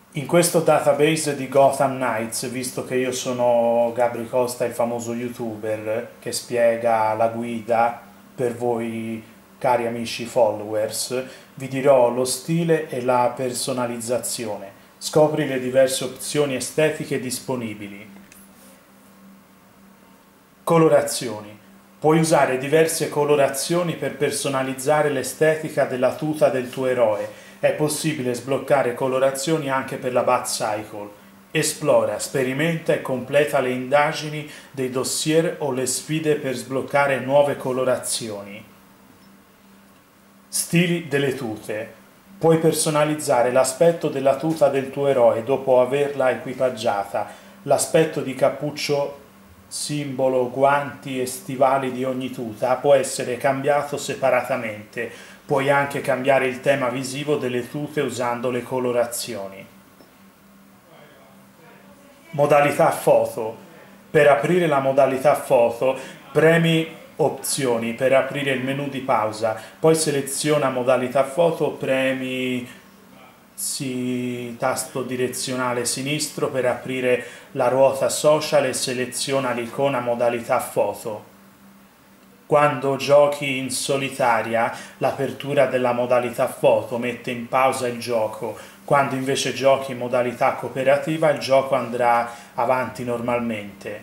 In questo database di Gotham Knights, visto che io sono Gabri Costa, il famoso youtuber che spiega la guida per voi cari amici followers, vi dirò lo stile e la personalizzazione. Scopri le diverse opzioni estetiche disponibili. Colorazioni. Puoi usare diverse colorazioni per personalizzare l'estetica della tuta del tuo eroe. È possibile sbloccare colorazioni anche per la Bat Cycle. Esplora, sperimenta e completa le indagini dei dossier o le sfide per sbloccare nuove colorazioni. Stili delle tute. Puoi personalizzare l'aspetto della tuta del tuo eroe dopo averla equipaggiata, l'aspetto di cappuccio, simbolo, guanti e stivali di ogni tuta può essere cambiato separatamente. Puoi anche cambiare il tema visivo delle tute usando le colorazioni. Modalità foto. Per aprire la modalità foto, premi opzioni per aprire il menu di pausa, poi seleziona modalità foto, premi tasto direzionale sinistro per aprire la ruota social e seleziona l'icona modalità foto. Quando giochi in solitaria, l'apertura della modalità foto mette in pausa il gioco. Quando invece giochi in modalità cooperativa, il gioco andrà avanti normalmente.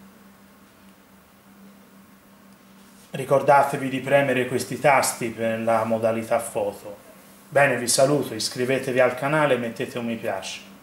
Ricordatevi di premere questi tasti per la modalità foto. Bene, vi saluto, iscrivetevi al canale e mettete un mi piace.